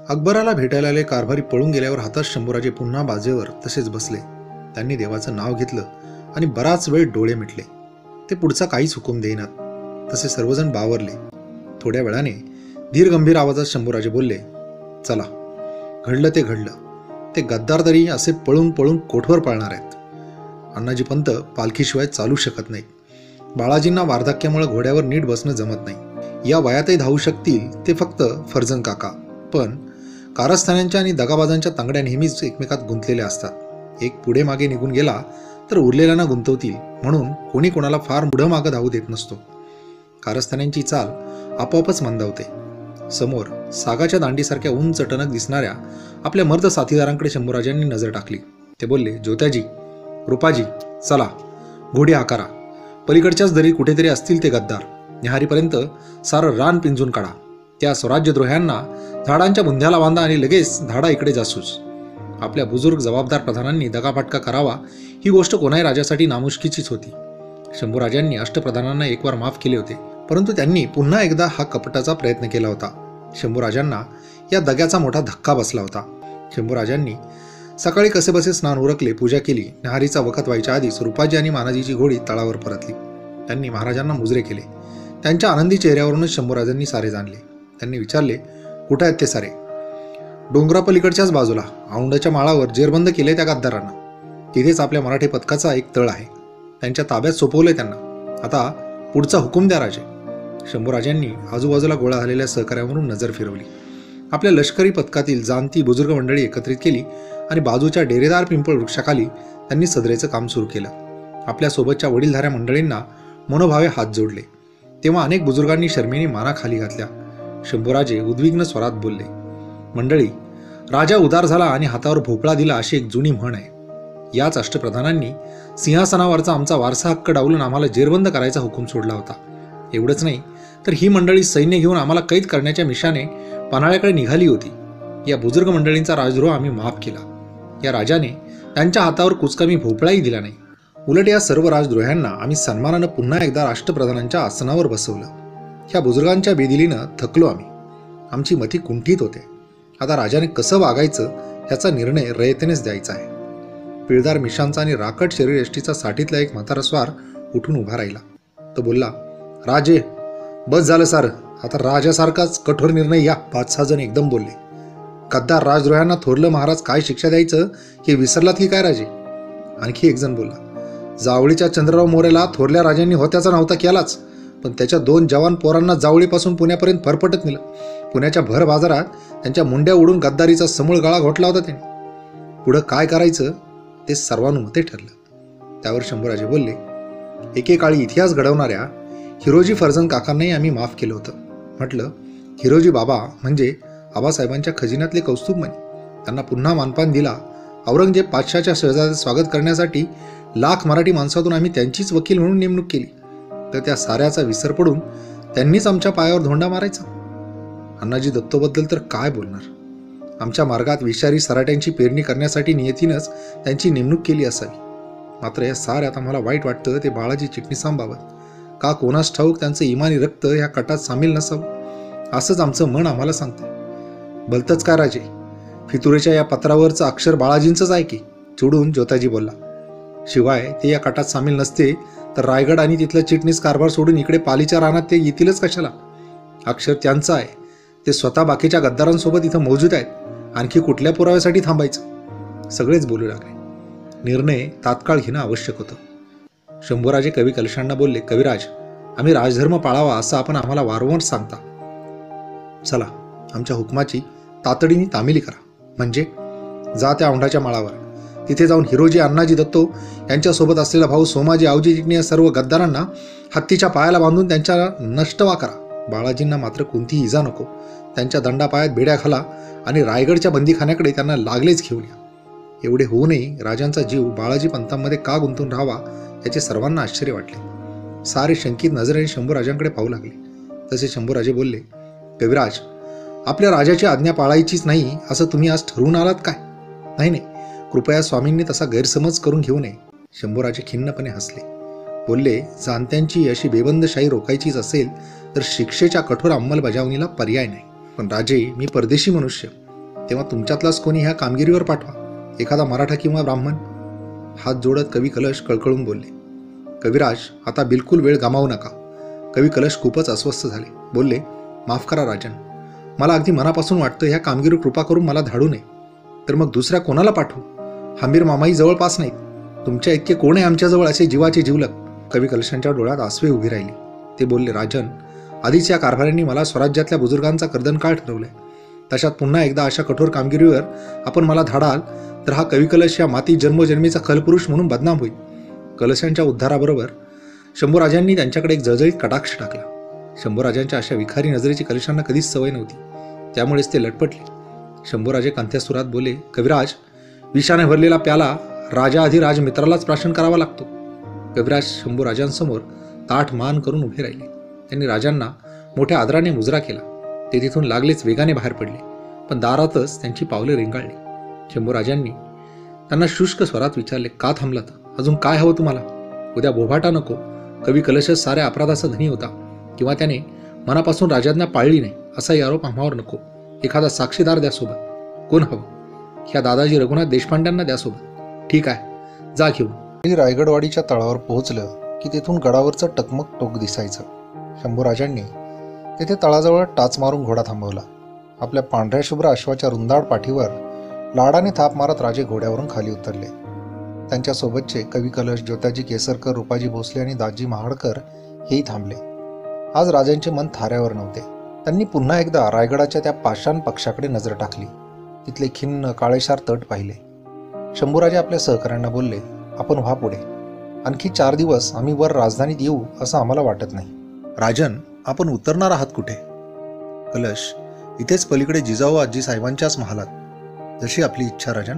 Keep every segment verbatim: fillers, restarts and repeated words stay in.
अकबराला भेटायला आले कारभारी पळून गेल्यावर हातात शंभूराजे पुन्हा बाजेवर तसेच बसले. त्यांनी देवाचं नाव घेतलं आणि बराच वेळ डोळे मिटले. ते पुढचा काहीच हुकूम देईनात. तसे सर्वजण बावरले. थोड्या वेळाने धीर गंभीर आवाजात शंभूराजे बोलले, चला, घडलं ते घडलं. ते गद्दार तरी असे पळून पळून कोठवर पळणार आहेत. अण्णाजी पंत पालखीशिवाय चालू शकत नाहीत. बाळाजींना वार्धक्यामुळे घोड्यावर नीट बसणं जमत नाही. या वयातही धावू शकतील ते फक्त फर्जन काका. पण कारस्थानांच्या आणि दगाबाजांच्या तांगड्या नेहमीच एकमेकात गुंतलेल्या असतात. एक पुढे मागे निघून गेला तर उरलेल्यांना गुंतवतील, म्हणून कोणी कोणाला फार पुढं मागं धावू देत नसतो. कारस्थानांची चाल आपोआपच मंदावते. समोर सागाच्या दांडीसारख्या उंच टणक दिसणाऱ्या आपल्या मर्द साथीदारांकडे शंभूराजांनी नजर टाकली. ते बोलले, ज्योत्याजी, रूपाजी, चला, घोडी आकारा. पलीकडच्याच दरी कुठेतरी असतील ते गद्दार. निहारीपर्यंत सारं रान पिंजून काढा. त्या स्वराज्यद्रोह्यांना झाडांच्या बुंध्याला बांधा आणि लगेच धाडा इकडे जासूस. आपल्या बुजुर्ग जबाबदार प्रधानांनी दगाफटका करावा ही गोष्ट कोणाही राजासाठी नामुष्कीचीच होती. शंभूराजांनी अष्टप्रधानांना एकवार माफ केले होते, परंतु त्यांनी पुन्हा एकदा हा कपटाचा प्रयत्न केला होता. शंभूराजांना या दग्याचा मोठा धक्का बसला होता. शंभूराजांनी सकाळी कसेबसे स्नान उरकले, पूजा केली. नहारीचा वखत व्हायच्या आधीच रूपाजी आणि मानाजीची घोडी तळावर परतली. त्यांनी महाराजांना मुजरे केले. त्यांच्या आनंदी चेहऱ्यावरूनच शंभूराजांनी सारे जाणले. त्यांनी विचारले, कुठे आहेत ते सारे? डोंगरापलीकडच्याच बाजूला औंडाच्या माळावर जेरबंद केले त्या गद्दारांना. तिथेच आपल्या मराठी पथकाचा एक तळ आहे. त्यांच्या ताब्यात सोपवले त्यांना. आता पुढचा हुकूम द्या राजे. शंभूराजांनी आजूबाजूला गोळा झालेल्या सहकार्यावरून नजर फिरवली. आपल्या लष्करी पथकातील जाणती बुजुर्ग मंडळी एकत्रित केली आणि बाजूच्या डेरेदार पिंपळ वृक्षाखाली त्यांनी सदरेचं काम सुरू केलं. आपल्या सोबतच्या वडीलधाऱ्या मंडळींना मनोभावे हात जोडले. तेव्हा अनेक बुजुर्गांनी शर्मेने माना खाली घातल्या. शंभूराजे उद्विग्न स्वरात बोलले, मंडळी, राजा उदार झाला आणि हातावर भोपळा दिला अशी एक जुनी म्हण आहे. याच अष्टप्रधानांनी सिंहासनावरचा आमचा वारसा हक्क डावलून आम्हाला जेरबंद करायचा हुकूम सोडला होता. एवढंच नाही तर ही मंडळी सैन्य घेऊन आम्हाला कैद करण्याच्या मिशाने पन्हाळ्याकडे निघाली होती. या बुजुर्ग मंडळींचा राजद्रोह आम्ही माफ केला. या राजाने त्यांच्या हातावर कुचकामी भोपळाही दिला नाही. उलट या सर्व राजद्रोह्यांना आम्ही सन्मानानं पुन्हा एकदा राष्ट्रप्रधानांच्या आसनावर बसवलं. ह्या बुजुर्गांच्या बेदिलीनं थकलो आम्ही. आमची मती कुंठित होते. आता राजाने कसं वागायचं ह्याचा निर्णय रयतेनेच द्यायचा आहे. पिळदार मिशांचा आणि राकट शरीरयष्टीचा साठीतला एक म्हातारा स्वार उठून उभा राहिला. तो बोलला, राजे, बस झालं सारं. आता राजासारखाच कठोर निर्णय या. पाच सहा जण एकदम बोलले. गद्दार राजद्रोह्यांना थोरलं महाराज काय शिक्षा द्यायचं हे विसरलात की काय राजे? आणखी एक जण बोलला, जावळीच्या चंद्रराव मोरेला थोरल्या राजांनी होत्याचा नव्हता केलाच, पण त्याच्या दोन जवान पोरांना जावळीपासून पुण्यापर्यंत फरफटत नेलं. पुण्याच्या भर बाजारात त्यांच्या मुंड्या उडून गद्दारीचा समूळ गळा घोटला होता त्यांनी. पुढं काय करायचं ते सर्वानुमते ठरलं. त्यावर शंभूराजे बोलले, एकेकाळी इतिहास घडवणाऱ्या हिरोजी फर्जन काकांनाही आम्ही माफ केलं होतं. म्हटलं, हिरोजी बाबा म्हणजे आबासाहेबांच्या खजिन्यातले कौस्तुभमणी. त्यांना पुन्हा मानपान दिला. औरंगजेब पातशाच्या शहजादे स्वागत करण्यासाठी लाख मराठी माणसातून आम्ही त्यांचीच वकील म्हणून नेमणूक केली. तर त्या साऱ्याचा विसर पडून त्यांनीच आमच्या पायावर धोंडा मारायचा. अण्णाजी दत्तोबद्दल तर काय बोलणार. आमच्या मार्गात विषारी सराट्यांची पेरणी करण्यासाठी नियतीनंच त्यांची नेमणूक केली असावी. मात्र या साऱ्यात आम्हाला वाईट वाटतं ते बाळाजी चिटणीसांबाबत. का कोणास ठाऊक त्यांचं इमानी रक्त ह्या कटात सामील नसावं असंच आमचं मन आम्हाला सांगतंय. भलतंच काय राजे, फितुरेच्या या पत्रावरचं अक्षर बाळाजींचंच आहे की? चिडून ज्योताजी बोलला. शिवाय ते या कटात सामील नसते तर रायगड आणि तिथलं चिटणीस कारभार सोडून इकडे पालीच्या रानात ते येतीलच कशाला? अक्षर त्यांचं आहे. ते स्वतः बाकीच्या गद्दारांसोबत इथं मौजूद आहेत. आणखी कुठल्या पुराव्यासाठी थांबायचं? सगळेच बोलू लागले. निर्णय तात्काळ घेणं आवश्यक होतं. शंभूराजे कवी कलशांना बोलले, कविराज, आम्ही राजधर्म पाळावा असं आपण आम्हाला वारंवार सांगता. चला, आमच्या हुकमाची तातडीने तामिली करा. म्हणजे जा त्या औंढाच्या माळावर. तिथे जाऊन हिरोजी अण्णाजी दत्तो यांच्यासोबत असलेला भाऊ सोमाजी आवजी चिटणी या सर्व गद्दारांना हत्तीच्या पायाला बांधून त्यांच्या नष्टवा करा. बाळाजींना मात्र कोणतीही इजा नको. त्यांच्या दंडापायात बेड्या घाला आणि रायगडच्या बंदीखान्याकडे त्यांना लागलेच घेऊन या. एवढे होऊनही राजांचा जीव बाळाजी पंथांमध्ये का गुंतून राहावा याचे सर्वांना आश्चर्य वाटले. सारे शंकित नजरेने शंभूराजांकडे पाहू लागले. तसे शंभूराजे बोलले, कविराज, आपल्या राजाची आज्ञा पाळायचीच नाही असं तुम्ही आज ठरवून आलात काय? नाही नाही, कृपया स्वामींनी तसा गैरसमज करून घेऊ नये. शंभूराजे खिन्नपणे हसले. बोलले, जाणत्यांची अशी बेबंदशाही रोखायचीच असेल तर शिक्षेच्या कठोर अंमलबजावणीला पर्याय नाही. पण राजे, मी परदेशी मनुष्य. तेव्हा तुमच्यातलाच कोणी ह्या कामगिरीवर पाठवा, एखादा मराठा किंवा ब्राह्मण. हात जोडत कवी कलश कळकळून बोलले. कविराज, आता बिलकुल वेळ गमावू नका. कवी कलश खूपच अस्वस्थ झाले. बोलले, माफ करा राजन, मला अगदी मनापासून वाटतं ह्या कामगिरीवर कृपा करून मला धाडू नये. तर मग दुसऱ्या कोणाला पाठवू? हंबीर मामाही जवळपास नाहीत. तुमच्या इतके कोण आहे आमच्याजवळ असे जीवाचे जीवलक? कवी कलशांच्या डोळ्यात आसवे उभी राहिली. ते बोलले, राजन, आधीच या कारभाऱ्यांनी मला स्वराज्यातल्या बुजुर्गांचा कर्दनकाळ ठरवलाय. तशात पुन्हा एकदा अशा कठोर कामगिरीवर आपण मला धाडाल तर हा कवी कलश या माती जन्मोजन्मीचा खलपुरुष म्हणून बदनाम होईल. कलशांच्या उद्धाराबरोबर शंभूराजांनी त्यांच्याकडे एक जळजळीत कटाक्ष टाकला. शंभूराजांच्या अशा विखारी नजरेची कलशांना कधीच सवय नव्हती, त्यामुळेच ते लटपटले. शंभूराजे कंथ्यासुरात बोले, कविराज, विषाने भरलेला प्याला राजा आधी राजमित्रालाच प्राशन करावा लागतो. कविराज शंभूराजांसमोर ताठ मान करून उभे राहिले. त्यांनी राजांना मोठ्या आदराने मुजरा केला. ते तिथून लागलेच वेगाने बाहेर पडले, पण दारातच त्यांची पावले रेंगाळली. शंभूराजांनी त्यांना शुष्क स्वरात विचारले, का थांबलात? अजून काय हवं तुम्हाला? उद्या बोभाटा नको. कवी कलशच साऱ्या अपराधाचा धनी होता, किंवा त्याने मनापासून राजाज्ञा पाळली नाही असाही आरोप आम्हावर नको. एखादा साक्षीदार द्या सोबत. कोण हवं? ह्या दादाजी रघुनाथ देशपांड्यांना द्या सोबत. ठीक आहे, जा घेऊन. रायगडवाडीच्या तळावर पोहोचलं की तेथून गडावरचं टकमक टोक दिसायचं. शंभूराजांनी तेथे तळाजवळ टाच मारून घोडा थांबवला. आपल्या पांढऱ्या शुभ्र अश्वाच्या रुंदाड पाठीवर लाडाने थाप मारत राजे घोड्यावरून खाली उतरले. त्यांच्यासोबतचे कवी कलश, ज्योत्याजी केसरकर, रूपाजी भोसले आणि दाजी महाडकर हेही थांबले. आज राजांचे मन थाऱ्यावर नव्हते. त्यांनी पुन्हा एकदा रायगडाच्या त्या पाषाण पक्षाकडे नजर टाकली. तिथले खिन्न काळेशार तट पाहिले. शंभूराजे आपल्या सहकाऱ्यांना बोलले, आपण व्हा पुढे. आणखी चार दिवस आम्ही वर राजधानीत येऊ असं आम्हाला वाटत नाही. राजन, आपण उतरणार आहात कुठे? कलश, इथेच पलीकडे जिजाऊ आजी साहेबांच्याच महालात. जशी आपली इच्छा राजन.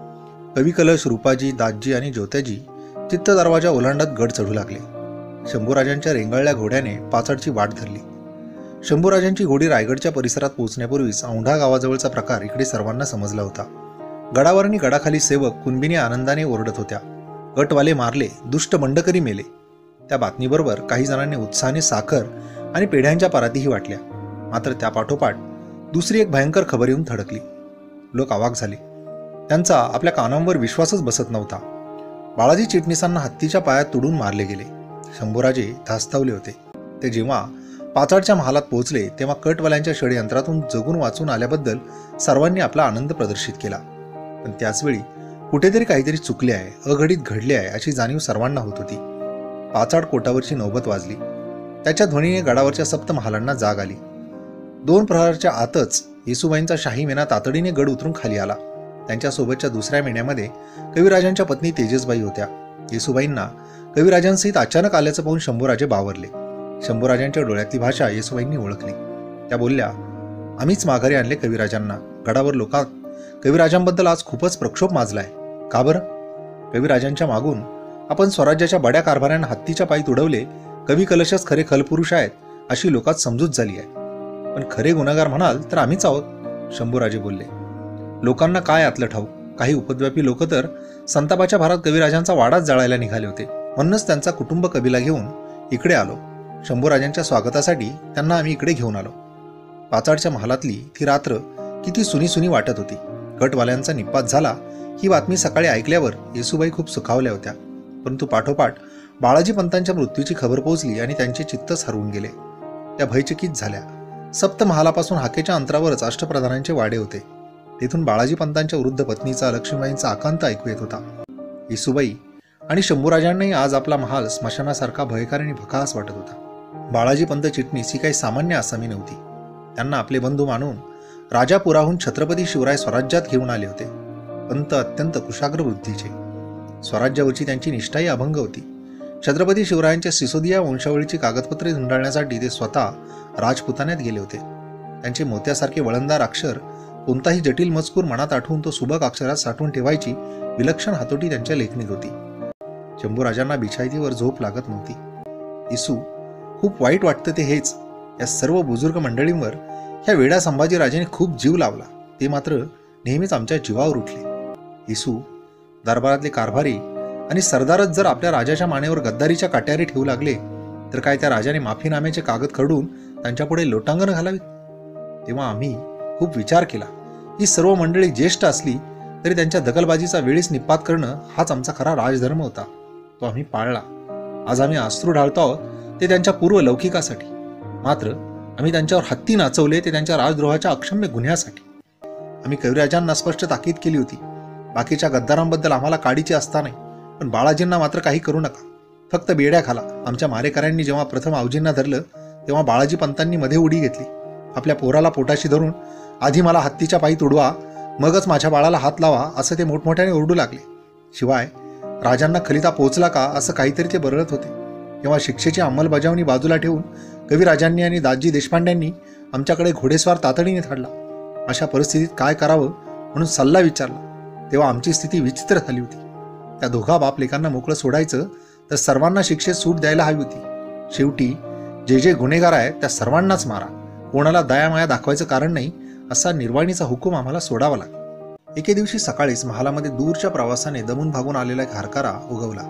कवी कलश, रूपाजी, दाजी आणि ज्योत्याजी चित्त दरवाजा ओलांडत गड चढू लागले. शंभूराजांच्या रेंगाळल्या घोड्याने पाचडची वाट धरली. शंभूराजांची घोडी रायगडच्या परिसरात पोहोचण्यापूर्वीच औंढा गावाजवळचा प्रकार इकडे सर्वांना समजला होता. गडावर आणि गडाखाली सेवक कुणबिनी आनंदाने ओरडत होत्या. गटवाले मारले, दुष्ट बंडकरी मेले. त्या बातमीबरोबर काही जणांनी उत्साहाने साखर आणि पेढ्यांच्या परातीही वाटल्या. मात्र त्या पाठोपाठ दुसरी एक भयंकर खबर येऊन थडकली. लोक अवाक झाले. त्यांचा आपल्या कानांवर विश्वासच बसत नव्हता. बाळाजी चिटणीसांना हत्तीच्या पायात तुडून मारले गेले. शंभूराजे धास्तावले होते. ते जेव्हा पाचाडच्या महालात पोहोचले तेव्हा कटवाल्यांच्या षडयंत्रातून जगून वाचून आल्याबद्दल सर्वांनी आपला आनंद प्रदर्शित केला. पण त्याचवेळी कुठेतरी काहीतरी चुकले आहे, अघटित घडले आहे अशी जाणीव सर्वांना होत होती. पाचाड कोटावरची नौबत वाजली. त्याच्या ध्वनीने गडावरच्या सप्त महालांना जाग आली. दोन प्रहराच्या आतच येसुबाईंचा शाही मेना तातडीने गड उतरून खाली आला. त्यांच्यासोबतच्या दुसऱ्या मेण्यामध्ये कविराजांच्या पत्नी तेजसबाई होत्या. येसुबाईंना कविराजांसहित अचानक आल्याचं पाहून शंभूराजे बावरले. शंभूराजांच्या डोळ्यातली भाषा येसुबाईंनी ओळखली. त्या बोलल्या, आम्हीच माघारी आणले कविराजांना. गडावर लोकात कविराजांबद्दल आज खूपच प्रक्षोभ माजलाय. का बरं? कविराजांच्या मागून आपण स्वराज्याच्या बड्या कारभाऱ्यांना हत्तीच्या पायी तुडवले. कवी कलशच खरे खलपुरुष आहेत अशी लोकात समजूत झाली आहे. पण खरे गुन्हेगार म्हणाल तर आम्हीच आहोत, शंभूराजे बोलले. लोकांना काय आतलं ठाऊक? काही उपद्व्यापी लोक तर संतापाच्या भारात कविराजांचा वाडाच जाळायला निघाले होते. म्हणूनच त्यांचा कुटुंब कबिला घेऊन इकडे आलो. शंभूराजांच्या स्वागतासाठी त्यांना आम्ही इकडे घेऊन आलो. पाचाडच्या महालातली ती रात्र किती सुनी सुनी वाटत होती. कटवाल्यांचा निपात झाला ही बातमी सकाळी ऐकल्यावर येसुबाई खूप सुखावल्या होत्या. परंतु पाठोपाठ बाळाजी पंतांच्या मृत्यूची खबर पोहोचली आणि त्यांचे चित्तच हरवून गेले. त्या भयचकित झाल्या. सप्त महालापासून हाकेच्या अंतरावरच अष्टप्रधानांचे वाडे होते. तेथून बाळाजी पंतांच्या वृद्ध पत्नीचा, लक्ष्मीबाईंचा आकांत ऐकू येत होता. येसुबाई आणि शंभूराजांनाही आज आपला महाल स्मशानासारखा भयकार आणि भकास वाटत होता. बाळाजी पंत चिटणीस ही काही सामान्य आसामी नव्हती. त्यांना आपले बंधू मानून राजापुराहून छत्रपती शिवराय स्वराज्यात घेऊन आले होते. पंत अत्यंत कुशाग्र वृद्धीचे. स्वराज्यावरची त्यांची निष्ठाही अभंग होती. छत्रपती शिवरायांच्या सिसोदिया वंशावळीची कागदपत्रे धुंडाळण्यासाठी ते स्वतः राजपुतान्यात गेले होते. त्यांचे मोत्यासारखे वळणदार अक्षर, कोणताही जटिल मजकूर मनात आठवून तो सुबक अक्षरात साठवून ठेवायची विलक्षण हातोटी त्यांच्या लेखणीत होती. शंभूराजांना बिछाईतीवर झोप लागत नव्हती. इसू, खूप वाईट वाटतं ते हेच, या सर्व बुजुर्ग मंडळींवर ह्या वेडा संभाजीराजाने खूप जीव लावला. ते मात्र नेहमीच आमच्या जीवावर उठले. इसू, दरबारातले कारभारी आणि सरदारच जर आपल्या राजाच्या मानेवर गद्दारीच्या काट्यारे ठेवू लागले तर काय त्या राजाने माफीनाम्याचे कागद खरडून त्यांच्यापुढे लोटांगण घालावीत? तेव्हा आम्ही खूप विचार केला ही सर्व मंडळी ज्येष्ठ असली तरी त्यांच्या दखलबाजीचा वेळीच निपात करणं हाच आमचा खरा राजधर्म होता. तो आम्ही पाळला. आज आम्ही अश्रू ढाळतो आहोत ते त्यांच्या पूर्व लौकिकासाठी, मात्र आम्ही त्यांच्यावर हत्ती नाचवले ते त्यांच्या राजद्रोहाच्या अक्षम्य गुन्ह्यासाठी. आम्ही कविराजांना स्पष्ट ताकीद केली होती, बाकीच्या गद्दारांबद्दल आम्हाला काडीची असता नाही, पण बाळाजींना मात्र काही करू नका, फक्त बेड्या खाला. आमच्या मारेकऱ्यांनी जेव्हा प्रथम आवजींना धरलं तेव्हा बाळाजी पंतांनी मध्ये उडी घेतली. आपल्या पोराला पोटाशी धरून आधी मला हत्तीच्या पायी तुडवा, मगच माझ्या बाळाला हात लावा असं ते मोठमोठ्याने ओरडू लागले. शिवाय राजांना खलिता पोचला का असं काहीतरी ते बरळत होते. तेव्हा शिक्षेची अंमलबजावणी बाजूला ठेवून कविराजांनी आणि दाजी देशपांड्यांनी आमच्याकडे घोडेस्वार तातडीने धाडला. अशा परिस्थितीत काय करावं म्हणून सल्ला विचारला तेव्हा आमची स्थिती विचित्र झाली होती. त्या दोघा बाप लेकांना मोकळं सोडायचं तर सर्वांना शिक्षेत सूट द्यायला हवी होती. शेवटी जे जे गुन्हेगार आहेत त्या सर्वांनाच मारा, कोणाला दयामाया दाखवायचं कारण नाही असा निर्वाणीचा हुकूम आम्हाला सोडावा लागला. एके दिवशी सकाळीच महालामध्ये दूरच्या प्रवासाने दमून भागून आलेला एक हरकारा उगवला.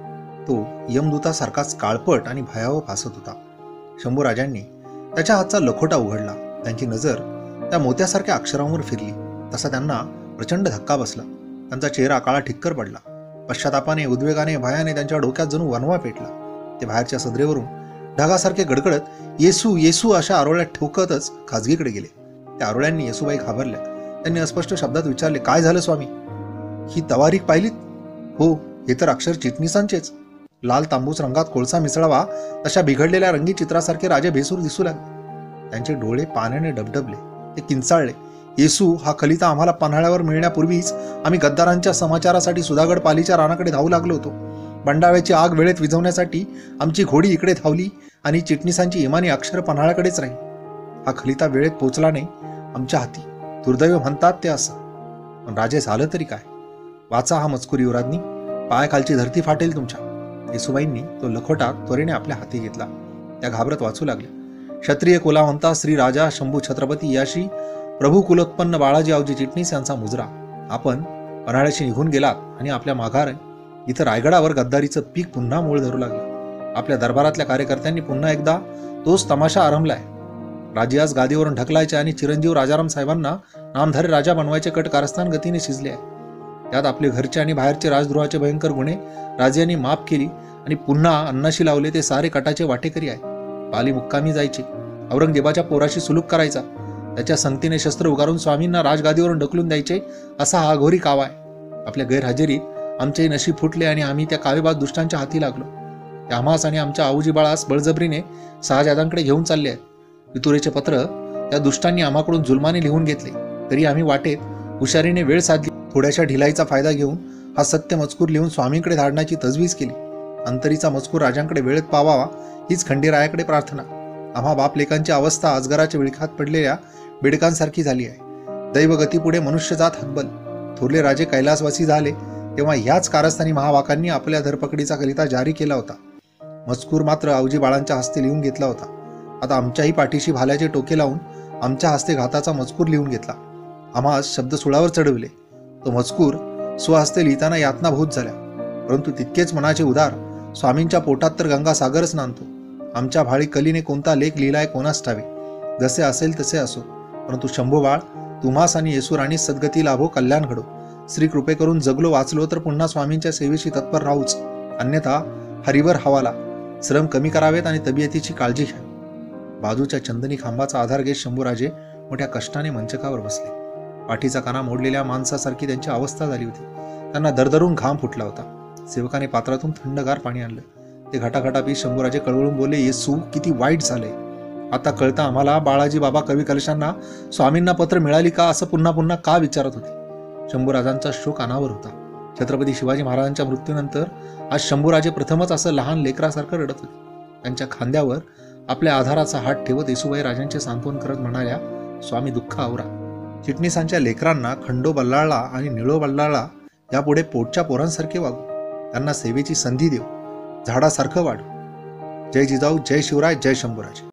तो यमदूतासारखाच काळपट आणि भयावह भासत होता. शंभूराजांनी त्याच्या हातचा लखोटा उघडला. त्यांची नजर त्या मोत्यासारख्या अक्षरांवर फिरली तसा त्यांना प्रचंड धक्का बसला. त्यांचा चेहरा काळा ठिक्कर पडला. पश्चातापाने, उद्वेगाने, भयाने त्यांच्या डोक्यात जणू वणवा पेटला. ते बाहेरच्या सदरेवरून ढगासारखे गडगडत येसू येसू अशा आरोळ्यात ठोकतच खाजगीकडे गेले. त्या आरोळ्यांनी येसूबाई घाबरल्या. त्यांनी अस्पष्ट शब्दात विचारले, काय झालं स्वामी? ही तवारीख पाहिलीत? हो, हे तर अक्षर चिटणीसांचेच. लाल तांबूस रंगात कोळसा मिसळावा तशा बिघडलेल्या रंगी चित्रासारखे राजे भेसूर दिसू लागले. त्यांचे डोळे पाण्याने डबडबले. ते किंचाळले, येसू हा खलिता आम्हाला पन्हाळ्यावर मिळण्यापूर्वीच आम्ही गद्दारांच्या समाचारासाठी सुधागड पालीच्या रानाकडे धावू लागलो होतो. बंडाव्याची आग वेळेत विझवण्यासाठी आमची घोडी इकडे धावली आणि चिटणीसांची इमानी अक्षर पन्हाळ्याकडेच राहील. हा खलिता वेळेत पोचला नाही आमच्या हाती. दुर्दैव म्हणतात ते असं. पण राजे झालं तरी काय? वाचा हा मजकूर युवराज्ञी, पायाखालची धरती फाटेल तुमच्या. येसूबाईंनी तो लखोटा त्वरेने आपल्या हाती घेतला. त्या घाबरत वाचू लागल्या. क्षत्रिय कुलावंता श्री राजा शंभू छत्रपती याशी प्रभू कुलोत्पन्न बाळाजी आवजी चिटणीस यांचा मुजरा. आपण पन्हाळ्याशी निघून गेलात आणि आपल्या माघार इथं रायगडावर गद्दारीचं पीक पुन्हा मूळ धरू लागलं. आपल्या दरबारातल्या कार्यकर्त्यांनी पुन्हा एकदा तोच तमाशा आरंभलाय. राजे आज गादीवरून ढकलायचे आणि चिरंजीव राजाराम साहेबांना नामधारी राजा बनवायचे कट कारस्थान गतीने शिजले आहे. त्यात आपले घरचे आणि बाहेरचे राजद्रोहाचे भयंकर गुन्हे राजांनी माफ केली आणि पुन्हा अन्नाशी लावले ते सारे कटाचे वाटेकरी आहे. पाली मुक्कामी जायचे, औरंगजेबाच्या पोराशी सुलूक करायचा, त्याच्या संगतीने शस्त्र उगारून स्वामींना राजगादीवरून ढकलून द्यायचे असा हा घोरी कावा आहे. आपल्या गैरहजेरीत आमचे नशीब फुटले आणि आम्ही त्या कावेबाज दुष्टांच्या हाती लागलो. त्या आम्हास आणि आमच्या आऊजी बाळास बळजबरीने शहाजादांकडे घेऊन चालले आहेत. पितुरेचे पत्र त्या दुष्टांनी आम्हाकडून जुलमाने लिहून घेतले तरी आम्ही वाटेत हुशारीने वेळ साधली. थोड्याशा ढिलाईचा फायदा घेऊन हा सत्य मजकूर लिहून स्वामींकडे धाडण्याची तजवीज केली. अंतरीचा मजकूर राजांकडे वेळेत पावावा हीच खंडेरायाकडे प्रार्थना. आम्हा बापलेकांची अवस्था अजगराच्या विळखात पडलेल्या बेडकांसारखी झाली आहे. दैवगतीपुढे मनुष्यजात हतबल. थोरले राजे कैलासवासी झाले तेव्हा ह्याच कारस्थानी महावाकांनी आपल्या धरपकडीचा कलिता जारी केला होता. मजकूर मात्र आवजी बाळांच्या हस्ते लिहून घेतला होता. आता आमच्याही पाठीशी भाल्याचे टोके लावून आमच्या हस्ते घाताचा मजकूर लिहून घेतला. आम्हा शब्द सुळावर चढविले. तो मजकूर स्वहस्ते लिहिताना यातनाभूत झाल्या, परंतु तितकेच मनाचे उदार. स्वामींच्या पोटात तर गंगासागरच नांदतो. आमच्या भाळी कलीने कोणता लेख लिहिलाय कोणास ठावे. जसे असेल तसे असो, परंतु शंभूबाळ तुम्हास आणि येसूराणी सद्गती लाभो, कल्याण घडो. श्री कृपे करून जगलो वाचलो तर पुन्हा स्वामींच्या सेवेशी तत्पर राहूच, अन्यथा हरिवर हवाला. श्रम कमी करावेत आणि तब्येतीची काळजी घ्यावी. बाजूच्या चंदनी खांबाचा आधार घेत शंभूराजे मोठ्या कष्टाने मंचकावर बसले. पाठीचा काना मोडलेल्या माणसासारखी त्यांची अवस्था झाली होती. त्यांना दरदरून घाम फुटला होता. सेवकाने पात्रातून थंडगार पाणी आणलं. ते घटाघटा पी शंभूराजे कळवळून बोलले, येसू किती वाईट झालंय. आता कळतं आम्हाला बाळाजी बाबा कवी कलशांना स्वामींना पत्र मिळाली का असं पुन्हा पुन्हा का विचारत होते. शंभूराजांचा शोक अनावर होता. छत्रपती शिवाजी महाराजांच्या मृत्यूनंतर आज शंभूराजे प्रथमच असं लहान लेकरासारखं रडत होते. त्यांच्या खांद्यावर आपल्या आधाराचा हात ठेवत येसूबाई राजांचे सांत्वन करत म्हणाल्या, स्वामी दुःख आवरा. चिटणीसांच्या लेकरांना खंडो बल्लाळला आणि निळो बल्लाळला यापुढे पोटच्या पोरांसारखे वागू. त्यांना सेवेची संधी देऊ, झाडासारखं वाढू. जय जिजाऊ, जय शिवराय, जय शंभूराज.